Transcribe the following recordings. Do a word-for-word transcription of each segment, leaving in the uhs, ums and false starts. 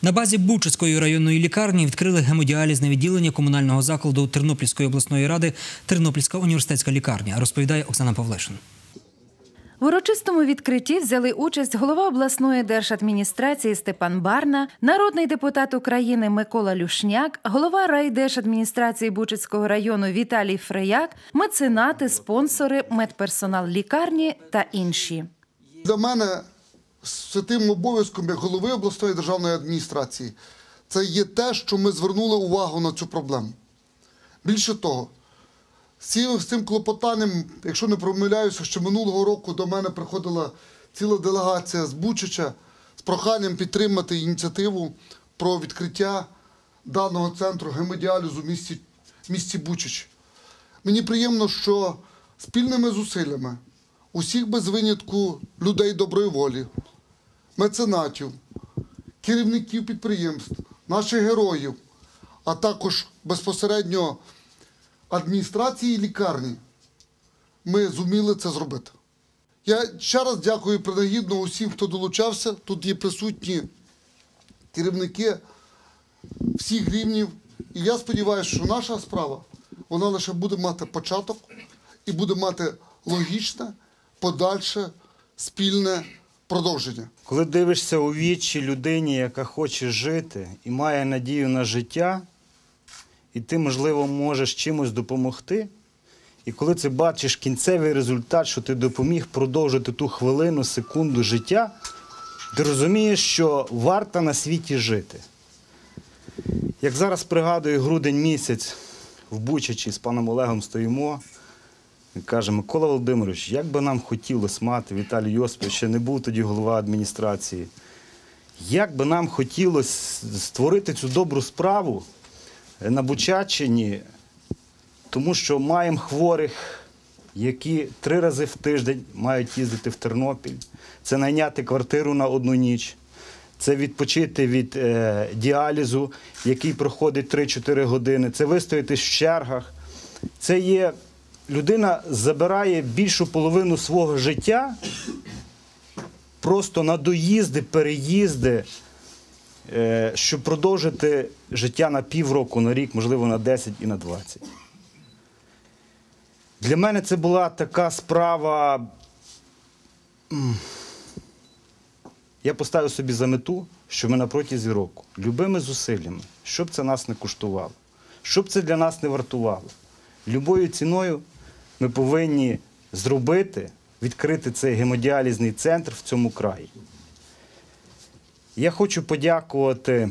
На базі Бучацької районної лікарні відкрили гемодіалізне відділення комунального закладу Тернопільської обласної ради Тернопільська університетська лікарня, розповідає Оксана Павлишин. В урочистому відкритті взяли участь голова обласної держадміністрації Степан Барна, народний депутат України Микола Люшняк, голова райдержадміністрації Бучацького району Віталій Фреяк, меценати, спонсори, медперсонал лікарні та інші. Для мене святим обов'язком як голови обласної державної адміністрації це є те, що ми звернули увагу на цю проблему. Більше того, з цим клопотанням, якщо не помиляюся, що минулого року до мене приходила ціла делегація з Бучача з проханням підтримати ініціативу про відкриття даного центру гемодіалізу в місті, в місті Бучач. Мені приємно, що спільними зусиллями усіх без винятку людей доброї волі, меценатів, керівників підприємств, наших героїв, а також безпосередньо адміністрації лікарні, ми зуміли це зробити. Я ще раз дякую принагідно усім, хто долучався. Тут є присутні керівники всіх рівнів. І я сподіваюся, що наша справа, вона лише буде мати початок і буде мати логічне, подальше, спільне продовження. Коли дивишся у вічі людині, яка хоче жити і має надію на життя, і ти, можливо, можеш чимось допомогти, і коли ти бачиш кінцевий результат, що ти допоміг продовжити ту хвилину, секунду життя, ти розумієш, що варто на світі жити. Як зараз пригадую грудень місяць в Бучачі з паном Олегом стоїмо, і каже: Микола Володимирович, як би нам хотілося мати, Віталій Йосипович ще не був тоді голова адміністрації, як би нам хотілося створити цю добру справу на Бучаччині, тому що маємо хворих, які три рази в тиждень мають їздити в Тернопіль. Це найняти квартиру на одну ніч, це відпочити від е, діалізу, який проходить три-чотири години, це вистояти в чергах. Це є, людина забирає більшу половину свого життя просто на доїзди, переїзди, щоб продовжити життя на півроку, на рік, можливо, на десять і на двадцять. Для мене це була така справа. Я поставив собі за мету, що ми на протязі року, любими зусиллями, щоб це нас не коштувало, щоб це для нас не вартувало, любою ціною ми повинні зробити, відкрити цей гемодіалізний центр в цьому краї. Я хочу подякувати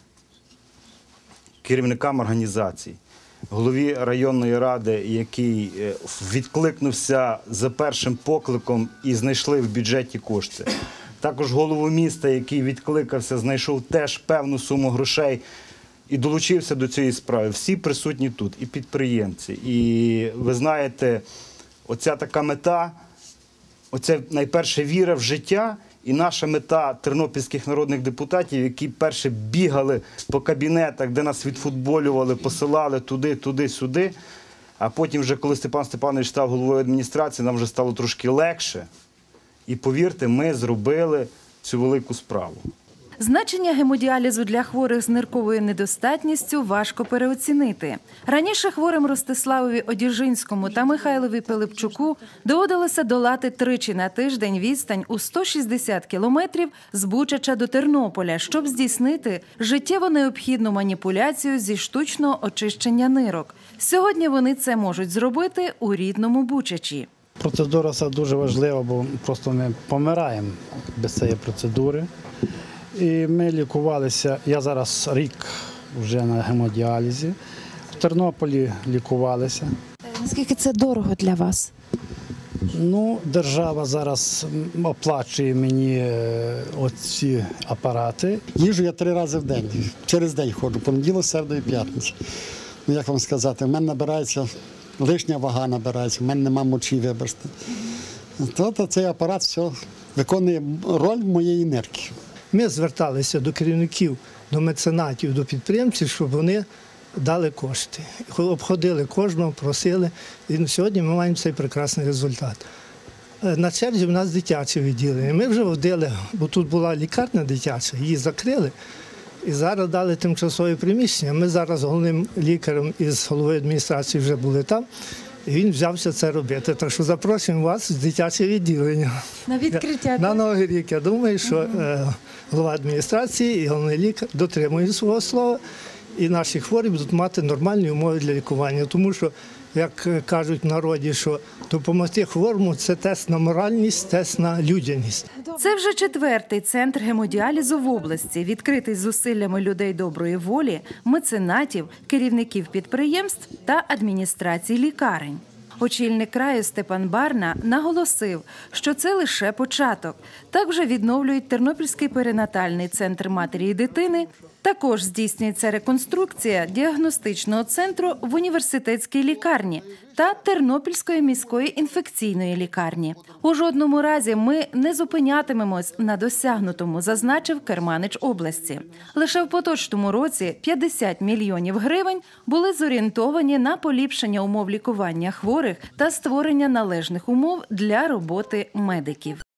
керівникам організацій, голові районної ради, який відкликнувся за першим покликом і знайшли в бюджеті кошти. Також голову міста, який відкликався, знайшов теж певну суму грошей і долучився до цієї справи. Всі присутні тут, і підприємці. І ви знаєте, оця така мета, оця найперше віра в життя, і наша мета тернопільських народних депутатів, які перше бігали по кабінетах, де нас відфутболювали, посилали туди, туди, сюди. А потім вже, коли Степан Степанович став головою адміністрації, нам вже стало трошки легше. І повірте, ми зробили цю велику справу. Значення гемодіалізу для хворих з нирковою недостатністю важко переоцінити. Раніше хворим Ростиславові Одіжинському та Михайлові Пилипчуку доводилося долати тричі на тиждень відстань у сто шістдесят кілометрів з Бучача до Тернополя, щоб здійснити життєво необхідну маніпуляцію зі штучного очищення нирок. Сьогодні вони це можуть зробити у рідному Бучачі. Процедура ця дуже важлива, бо просто ми помираємо без цієї процедури. І ми лікувалися, я зараз рік вже на гемодіалізі, в Тернополі лікувалися. Наскільки це дорого для вас? Ну, держава зараз оплачує мені оці апарати. Їжу я три рази в день, через день ходжу, понеділок, середу і п'ятницю. Ну, як вам сказати, в мене набирається, лишня вага набирається, в мене нема мочі вибачте. Тобто цей апарат все виконує роль моєї нирки. Ми зверталися до керівників, до меценатів, до підприємців, щоб вони дали кошти. Обходили кожного, просили. І сьогодні ми маємо цей прекрасний результат. На черзі в нас дитяче відділення. Ми вже водили, бо тут була лікарня дитяча, її закрили. І зараз дали тимчасове приміщення. Ми зараз з головним лікарем і з головою адміністрації вже були там. І він взявся це робити. Так що запрошуємо вас в дитяче відділення. На відкриття. На Новий рік. Я думаю, що е, голова адміністрації і головний лікар дотримують свого слова. І наші хворі будуть мати нормальні умови для лікування. Тому що, як кажуть в народі, що допомогти хворому – це тест на моральність, тест на людяність. Це вже четвертий центр гемодіалізу в області, відкритий зусиллями людей доброї волі, меценатів, керівників підприємств та адміністрацій лікарень. Очільник краю Степан Барна наголосив, що це лише початок. Так вже відновлюють Тернопільський перинатальний центр матері і дитини. Також здійснюється реконструкція діагностичного центру в університетській лікарні та Тернопільської міської інфекційної лікарні. У жодному разі ми не зупинятимемось на досягнутому, зазначив керманич області. Лише в поточному році п'ятдесят мільйонів гривень були зорієнтовані на поліпшення умов лікування хворих та створення належних умов для роботи медиків.